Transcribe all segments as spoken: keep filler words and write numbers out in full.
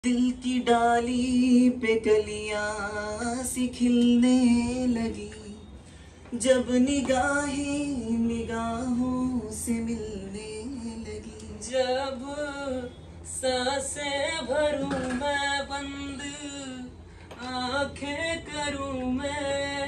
दिल की डाली पे कलियां सी खिलने लगी, जब निगाहें निगाहों से मिलने लगी। जब सांसें भरूं मैं बंद, आंखें करूं मैं।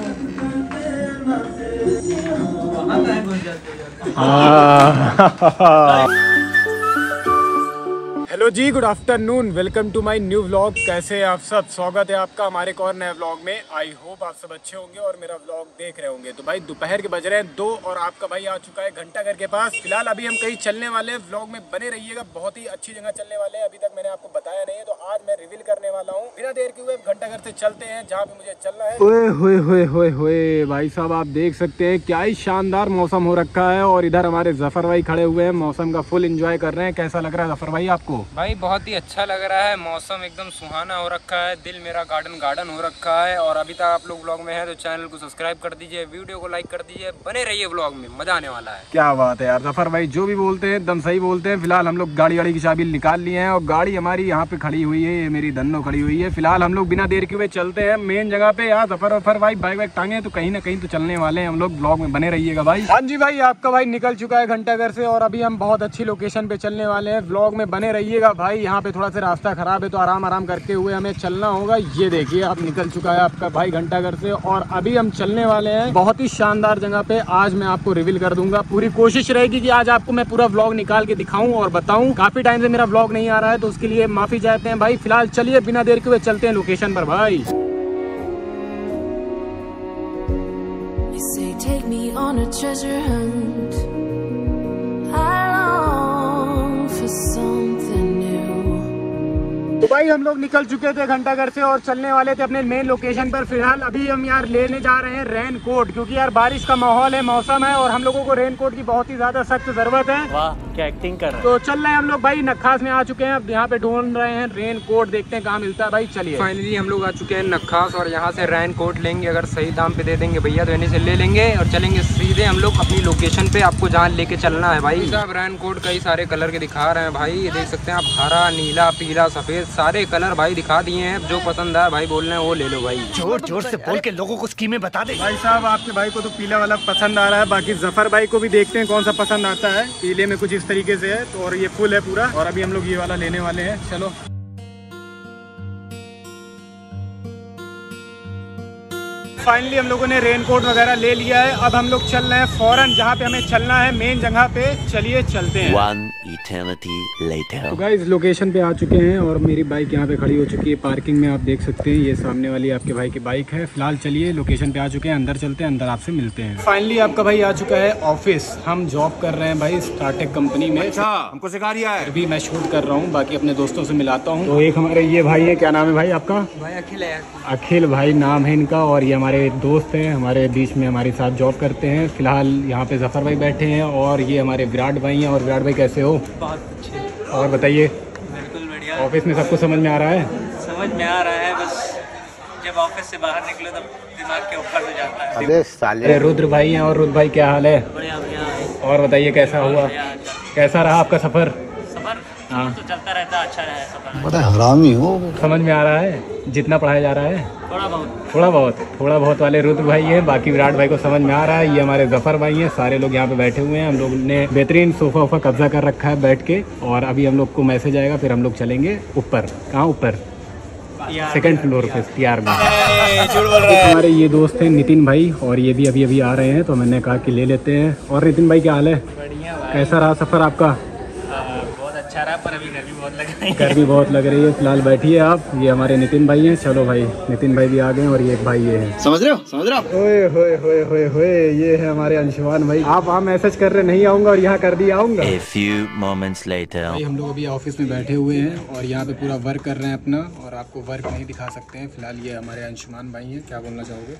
हेलो जी, good afternoon, welcome to my new vlog. कैसे हैं आप सब? स्वागत है आपका हमारे एक और नए व्लॉग में। आई होप आप सब अच्छे होंगे और मेरा व्लॉग देख रहे होंगे। तो भाई दोपहर के बज रहे हैं दो और आपका भाई आ चुका है घंटाघर के पास। फिलहाल अभी हम कहीं चलने वाले हैं, व्लॉग में बने रहिएगा। बहुत ही अच्छी जगह चलने वाले हैं, अभी तक मैंने आपको बताया नहीं है, तो आज मैं रिवील करने वाला हूँ। बिना देर के हुए घंटाघर से चलते हैं जहाँ पे मुझे चलना है। ओए होए होए होए होए भाई साहब, आप देख सकते हैं क्या ही शानदार मौसम हो रखा है। और इधर हमारे जफर भाई खड़े हुए हैं, मौसम का फुल एंजॉय कर रहे हैं। कैसा लग रहा है जफर भाई आपको? भाई बहुत ही अच्छा लग रहा है, मौसम एकदम सुहाना हो रखा है, दिल मेरा गार्डन गार्डन हो रखा है। और अभी तक आप लोग व्लॉग में हैं तो चैनल को सब्सक्राइब कर दीजिए, वीडियो को लाइक कर दीजिए, बने रहिए व्लॉग में, मजा आने वाला है। क्या बात है यार, जफर भाई जो भी बोलते हैं एकदम सही बोलते हैं। फिलहाल हम लोग गाड़ी वाड़ी की चाबी निकाल लिए हैं और गाड़ी हमारी यहाँ पे खड़ी हुई है, ये मेरी धन्नो खड़ी हुई है। फिलहाल हम लोग बिना देर के हुए चलते हैं मेन जगह पे। यार जफर वफर भाई बाइक वाइक टांगे तो कहीं ना कहीं तो चलने वाले हैं हम लोग, ब्लॉग में बने रहिएगा भाई। हाँ जी भाई, आपका भाई निकल चुका है घंटाघर से और अभी हम बहुत अच्छी लोकेशन पे चलने वाले हैं, ब्लॉग में बने रहिएगा भाई। यहाँ पे थोड़ा सा रास्ता खराब है तो आराम आराम करते हुए हमें चलना होगा। ये देखिए आप निकल चुका है आपका भाई घंटाघर से और अभी हम चलने वाले हैं बहुत ही शानदार जगह पे। आज मैं आपको रिवील कर दूंगा, पूरी कोशिश रहेगी कि आज आपको मैं पूरा व्लॉग निकाल के दिखाऊं और बताऊं। काफी टाइम से मेरा व्लॉग नहीं आ रहा है तो उसके लिए माफी चाहते हैं भाई। फिलहाल चलिए बिना देर के हुए चलते हैं लोकेशन पर भाई। Take me on a treasure hunt. I long for something new. तो भाई हम लोग निकल चुके थे घंटाघर से और चलने वाले थे अपने मेन लोकेशन पर। फिलहाल अभी हम यार लेने जा रहे हैं रेन कोट, क्योंकि यार बारिश का माहौल है, मौसम है और हम लोगों को रेन कोट की बहुत ही ज्यादा सख्त जरूरत है। वाह क्या एक्टिंग कर रहे हैं। तो चल रहे हैं हम लोग भाई, नक्खास में आ चुके हैं, अब यहाँ पे ढूंढ रहे हैं रेन कोट, देखते हैं कहाँ मिलता है भाई। चलिए फाइनली हम लोग आ चुके हैं नक्खास और यहाँ से रेन कोट लेंगे। अगर सही दाम पे दे देंगे भैया तो इन्हीं से ले लेंगे और चलेंगे सीधे हम लोग अपनी लोकेशन पे, आपको जहाँ लेके चलना है भाई साहब। रेन कोट कई सारे कलर के दिखा रहे हैं भाई, ये देख सकते हैं आप, हरा नीला पीला सफेद सारे कलर भाई दिखा दिए हैं। जो पसंद है भाई बोल रहे हैं वो ले लो भाई। जोर जोर से बोल के लोगों को स्कीमें बता दे भाई साहब। आपके भाई को तो पीला वाला पसंद आ रहा है, बाकी जफर भाई को भी देखते हैं कौन सा पसंद आता है। पीले में कुछ इस तरीके से है तो, और ये फुल है पूरा, और अभी हम लोग ये वाला लेने वाले हैं। चलो फाइनली हम लोगों ने रेनकोट वगैरह ले लिया है। अब हम लोग चल रहे हैं फौरन जहाँ पे हमें चलना है, मेन जगह पे। चलिए चलते हैं। One eternity later. तो गाइस लोकेशन पे आ चुके हैं और मेरी बाइक यहाँ पे खड़ी हो चुकी है पार्किंग में, आप देख सकते हैं। ये सामने वाली आपके भाई की बाइक है। फिलहाल चलिए लोकेशन पे आ चुके हैं, अंदर चलते हैं, अंदर आपसे मिलते हैं। फाइनली आपका भाई आ चुका है ऑफिस। हम जॉब कर रहे हैं भाई स्टार्टअप कंपनी में। अच्छा, हमको सिखा रिया है। अभी मैं शूट कर रहा हूँ, बाकी अपने दोस्तों से मिलाता हूँ। तो एक हमारे ये भाई है, क्या नाम है भाई आपका? भाई अखिल है। अखिल भाई नाम है इनका, और ये हमारे दोस्त हैं, हमारे बीच में हमारे साथ जॉब करते हैं। फिलहाल यहाँ पे जफर भाई बैठे हैं और ये हमारे विराट भाई हैं। और विराट भाई कैसे हो? बहुत अच्छे। और बताइए, बिल्कुल बढ़िया। ऑफिस में सबको समझ में आ रहा है? समझ में आ रहा है, बस जब ऑफिस से बाहर निकलो तब दिमाग के ऊपर से जाता है। अबे साले। अरे रुद्र भाई हैं। और रुद्र भाई क्या हाल है? बढ़िया बढ़िया। और बताइए कैसा हुआ, कैसा रहा आपका सफर? सफर हाँ तो चलता रहता, अच्छा रहा सफर। बड़ा हरामी हो। समझ में आ रहा है जितना पढ़ाया जा रहा है? थोड़ा बहुत थोड़ा बहुत थोड़ा बहुत वाले रुद्र भाई हैं, बाकी विराट भाई को समझ में आ रहा है। ये हमारे जफर भाई हैं, सारे लोग यहाँ पे बैठे हुए हैं। हम लोग ने बेहतरीन सोफा वोफा कब्जा कर रखा है बैठ के। और अभी हम लोग को मैसेज आएगा, फिर हम लोग चलेंगे ऊपर। कहाँ ऊपर? सेकंड फ्लोर पे टीआर में। हमारे ये दोस्त हैं नितिन भाई, और ये भी अभी अभी आ रहे हैं तो मैंने कहा कि ले लेते हैं। और नितिन भाई क्या हाल है? बढ़िया। कैसा रहा सफर आपका? बहुत अच्छा रहा, पर अभी गर्मी बहुत लग रही है। गर्मी बहुत लग रही है। फिलहाल बैठिए आप, ये हमारे नितिन भाई हैं। चलो भाई, नितिन भाई भी आ गए और ये एक भाई ये है। समझ रहे हो समझ रहे हो ओए होए होए होए होए, ये है हमारे अंशुमान भाई। आप वहाँ मैसेज कर रहे नहीं आऊंगा और यहाँ कर दिया आऊंगा। A few moments later. भाई हम लोग अभी ऑफिस में बैठे हुए हैं और यहाँ पे पूरा वर्क कर रहे हैं अपना, और आपको वर्क नहीं दिखा सकते हैं। फिलहाल ये हमारे अंशुमान भाई हैं। क्या बोलना चाहोगे?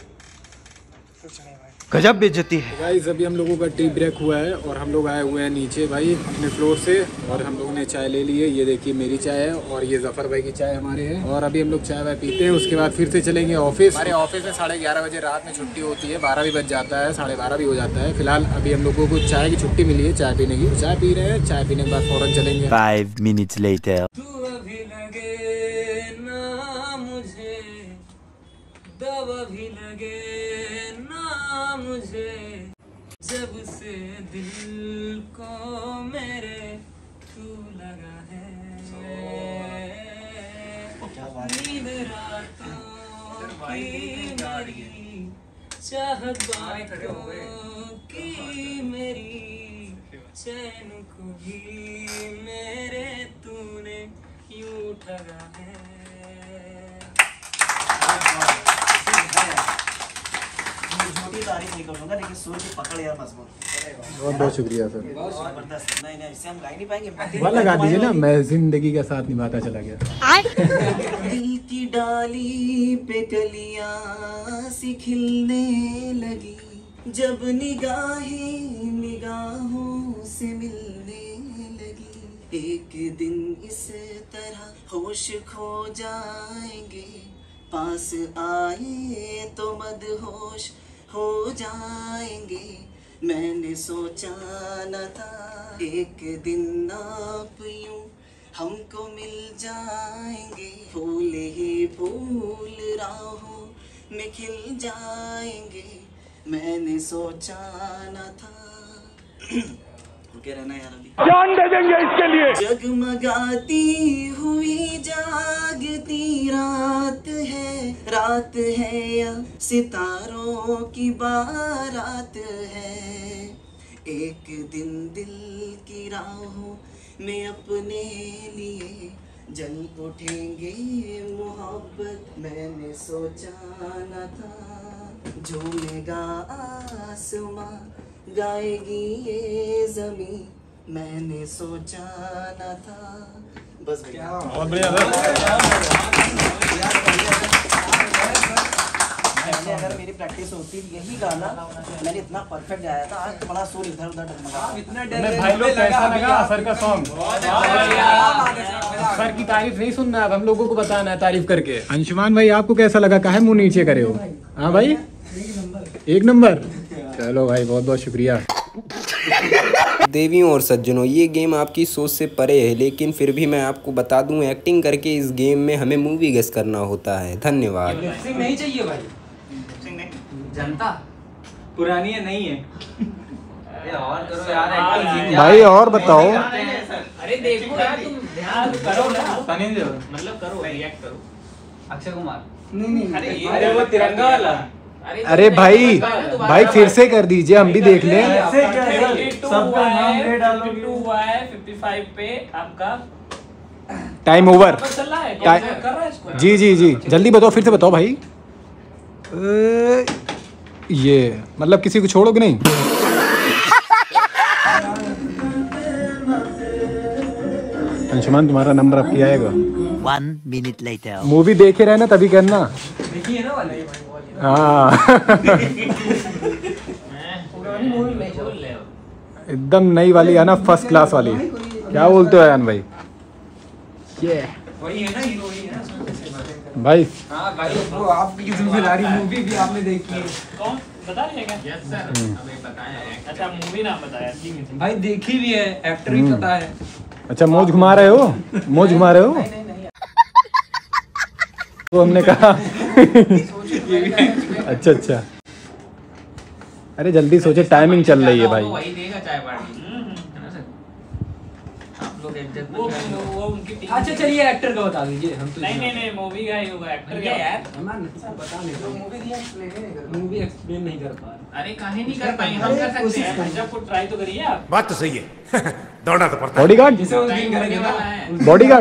गजब बेइज्जती है। गाइस अभी हम लोगों का टी ब्रेक हुआ है और हम लोग आए हुए हैं नीचे भाई अपने फ्लोर से, और हम लोगों ने चाय ले ली है। ये देखिए मेरी चाय है और ये जफर भाई की चाय हमारे है। और अभी हम लोग चाय वाय पीते हैं, उसके बाद फिर से चलेंगे ऑफिस। हमारे ऑफिस में साढ़े ग्यारह बजे रात में छुट्टी होती है, बारह भी बज जाता है, साढ़े बारह भी हो जाता है। फिलहाल अभी हम लोगों को चाय की छुट्टी मिली है चाय पीने की, चाय पी रहे हैं। चाय पीने के बाद फौरन चलेंगे। Five minutes later. तू अभी लगे ना मुझे दवा भी लगे ना मुझे, जब से दिल को मेरे तू लगा है, नींद रातों की मेरी, चाहत बातों की मेरी, चैन को भी मेरे तूने यूं ठगा है। छोटी तारीफ नहीं करूंगा लेकिन सुर की पकड़ यार मजबूत। बहुत बहुत शुक्रिया सर। जबरदस्त। नहीं नहीं इससे हम गा ही नहीं पाएंगे। वाला गा दीजिए ना, मैं जिंदगी का साथ निभाता चला गया। दिल की डाली पे कलियां सी खिलने लगी, जब निगाहें निगाहों से मिलने लगी, एक दिन इस तरह होश खो जाएंगे, पास आए तो मदहोश हो जाएंगे, मैंने सोचा न था एक दिन आप यूं हमको मिल जाएंगे, फूल ही फूल राहों में खिल जाएंगे, मैंने सोचा न था। रहना यार अभी जान दे देंगे इसके लिए। जगमगाती हुई जागती रात है, रात है या सितारों की बारात है, एक दिन दिल की राहों में अपने लिए जल उठेंगे मोहब्बत, मैंने सोचा न था झूमेगा आसमां गाएगी ये जमी, मैंने सोचा न था। बस भैया बहुत बढ़िया सर। पहले अगर मेरी प्रैक्टिस होती यही गाना मैंने इतना परफेक्ट गाया था, आज तो बड़ा सुर इधर उधर डगमगा। इतना भाई लोग कैसा लगा सर का सॉन्ग? सर की तारीफ नहीं सुनना, अब हम लोगों को बताना है तारीफ करके। अंशुमान भाई आपको कैसा लगा? काहे मुंह नीचे करे हो? हाँ भाई एक नंबर। चलो भाई बहुत बहुत शुक्रिया। देवियों और सज्जनों, ये गेम आपकी सोच से परे है, लेकिन फिर भी मैं आपको बता दूं, एक्टिंग करके इस गेम में हमें मूवी गेस करना होता है। धन्यवाद। नहीं चाहिए भाई, जनता पुरानी है नहीं है। अरे और करो यार एक्टिंग भाई और बताओ। अरे देखो यार तुम ध्यान करो ना, सनी देओल मतलब करो, रिएक्ट करो। अक्षय कुमार नहीं नहीं अरे अरे वो तिरंगा वाला। अरे भाई भाई फिर से कर दीजिए, हम भी देख लें। सबका नाम ले डालो। पचपन पे आपका टाइम ओवर। चल रहा है, टाइम कर रहा है इसको। जी जी जी जल्दी बताओ, फिर से बताओ भाई। अ, ये मतलब किसी को छोड़ोगे नहीं? अंशुमान तुम्हारा नंबर अब किया आएगा। One minute later. मूवी देखे रहना तभी करना। देखिए ना वाला हाँ एकदम नई वाली है ना, फर्स्ट क्लास वाली। क्या बोलते हो यान भाई? ये वही है ना, हीरो वही है ना भाई। हाँ भाई वो आपकी जुल्फिकारी मूवी भी आपने देखी है। कौन बता रहे हैं क्या? यस सर हमें पता है। अच्छा मूवी नाम बताया भाई, देखी भी है, एक्टर भी पता है। अच्छा मौज घुमा रहे हो? मौज घुमा रहे हो? तो हमने कहा अच्छा अच्छा। अरे जल्दी सोचे, टाइमिंग चल रही है भाई। वही देगा चाय पार्टी है ना सर? आप लोग एग्जैक्ट वो वो उनकी टीम। अच्छा चलिए एक्टर का बता दीजिए। हम तो नहीं नहीं नहीं मूवी का ही होगा, एक्टर क्या यार बता नहीं। मूवी दिया एक्सप्लेन नहीं कर, मूवी एक्सप्लेन नहीं कर पा रहे। अरे काहे नहीं कर पाएंगे, हम कर सकते हैं। जब को ट्राई तो करिए आप। बात तो सही है दौड़ना तो पड़ता है। बॉडीगार्ड जिसे उस दिन करेंगे ना बॉडीगार्ड।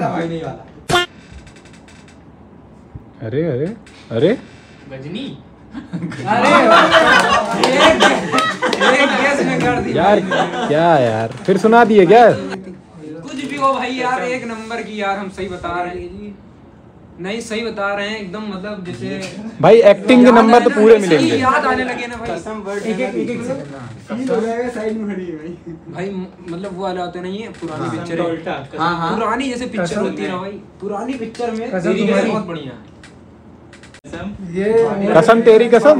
अरे अरे अरे गजनी। अरे एक एक गेस में कर दी यार क्या यार, फिर सुना दिए क्या? कुछ भी हो भाई यार, एक नंबर की यार, हम सही बता रहे हैं। नहीं सही बता रहे हैं एकदम, मतलब जैसे भाई एक्टिंग के नंबर तो पूरे मिलेंगे। याद आने लगे ना भाई। एक एक एक एक फील हो जाएगा, साइड में खड़ी है भाई। भाई मतलब वो वाले होते नहीं है पुरानी पिक्चर। हाँ हाँ पुरानी जैसे पिक्चर होती है ना भाई, पुरानी पिक्चर में तेरी कसम बहुत बढ़िया। ये कसम तेरी कसम।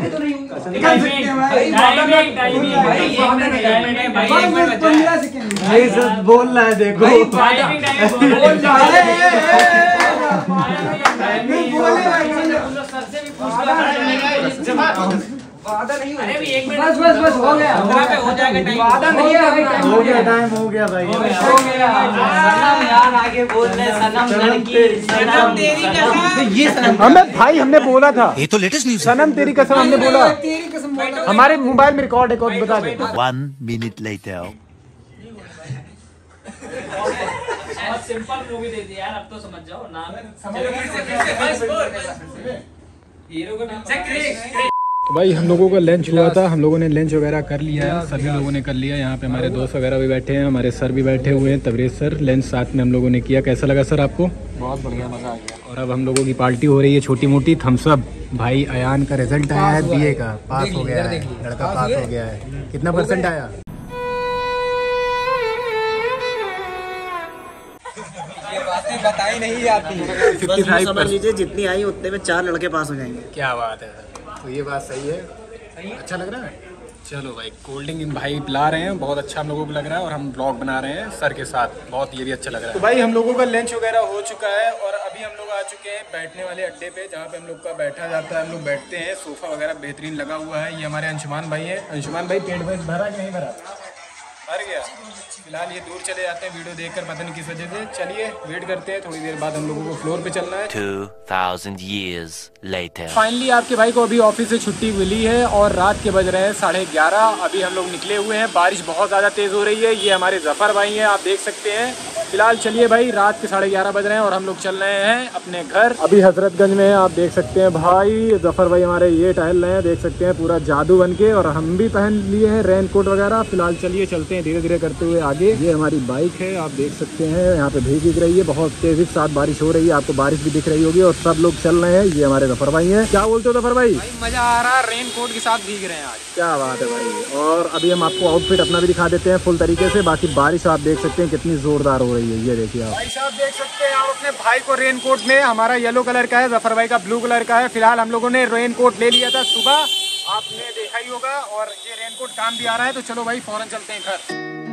ये सब बोल रहा है देखो। वादा नहीं अरे भी एक मिनट बस बस बस हो गया पे हो जाएगा टाइम वादा नहीं है भाई हो गया टाइम हो गया भाई हो गया सनम यार आगे बोल रहे सनम लड़की सनम तेरी कसम ये सनम हमें भाई हमने बोला था ये तो लेटेस्ट न्यूज़। सनम तेरी कसम हमने बोला तेरी कसम बोला हमारे मोबाइल में रिकॉर्ड है कौन बता दे One minute later. बहुत सिंपल मूवी दे दी यार अब तो समझ जाओ नाम हीरो का नाम तो भाई हम लोगों का लंच हुआ था, हम लोगों ने लंच वगैरह कर लिया है, सभी लोगों ने कर लिया। यहाँ पे हमारे दोस्त वगैरह भी बैठे हैं, हमारे सर भी बैठे हुए हैं, तबरेज सर। लंच साथ में हम लोगों ने किया। कैसा लगा सर आपको? बहुत बढ़िया, मजा आ गया। और अब हम लोगों की पार्टी हो रही है छोटी मोटी थम्स अप। भाई अयान का रिजल्ट आया है बीए का, पास हो गया है, लड़का पास हो गया है। कितना परसेंट आया? ये बातें बताई नहीं जाती। बस समझ लीजिए जितनी आई उतने में चार लड़के पास हो जाएंगे। क्या बात है सर, तो ये बात सही है। अच्छा लग रहा है। चलो भाई, कोल्ड ड्रिंक भाई पिला रहे हैं, बहुत अच्छा हम लोगों को लग रहा है। और हम ब्लॉग बना रहे हैं सर के साथ, बहुत ये भी अच्छा लग रहा है। तो भाई हम लोगों का लंच वगैरह हो चुका है और अभी हम लोग आ चुके हैं बैठने वाले अड्डे पे, जहाँ पे हम लोग का बैठा जाता है। हम लोग बैठते हैं, सोफा वगैरह बेहतरीन लगा हुआ है। ये हमारे अंशुमान भाई है। अंशुमान भाई पेट वेट भरा कि नहीं भरा? भर गया। फिलहाल ये दूर चले जाते हैं वीडियो देखकर, पता नहीं किस वजह से। चलिए वेट करते हैं, थोड़ी देर बाद हम लोगों को फ्लोर पे चलना है। Two thousand years later. Finally आपके भाई को अभी ऑफिस से छुट्टी मिली है और रात के बज रहे हैं साढ़े ग्यारह। अभी हम लोग निकले हुए हैं, बारिश बहुत ज़्यादा तेज़ हो रही है। ये हमारे जफ़र भाई हैं, आप देख सकते हैं। फिलहाल चलिए भाई, रात के साढ़े ग्यारह बज रहे हैं और हम लोग चल रहे हैं अपने घर। अभी हजरतगंज में हैं, आप देख सकते हैं। भाई जफ़र भाई हमारे ये टहल रहे हैं, देख सकते हैं, पूरा जादू बन के। और हम भी पहन लिए हैं रेन कोट वगैरह। फिलहाल चलिए चलते हैं धीरे धीरे करते हुए आगे। ये हमारी बाइक है, आप देख सकते हैं। यहाँ पे भीग दिख रही है, बहुत तेजी के साथ बारिश हो रही है, आपको बारिश भी दिख रही होगी। और सब लोग चल रहे हैं। ये हमारे जफ़र भाई हैं। क्या बोलते हो जफ़र भाई? भाई मजा आ रहा है, रेन कोट के साथ भीग रहे हैं आज। क्या बात है भाई। और अभी हम आपको आउटफिट अपना भी दिखा देते हैं फुल तरीके से। बाकी बारिश आप देख सकते हैं कितनी जोरदार हो रही है, ये देखिए आप। भाई साहब देख सकते हैं आप अपने भाई को रेन कोट में। हमारा येलो कलर का है, जफ़र भाई का ब्लू कलर का है। फिलहाल हम लोगों ने रेन कोट ले लिया था सुबह, आपने देखा ही होगा। और ये रेन कोट काम भी आ रहा है, तो चलो भाई फौरन चलते हैं घर।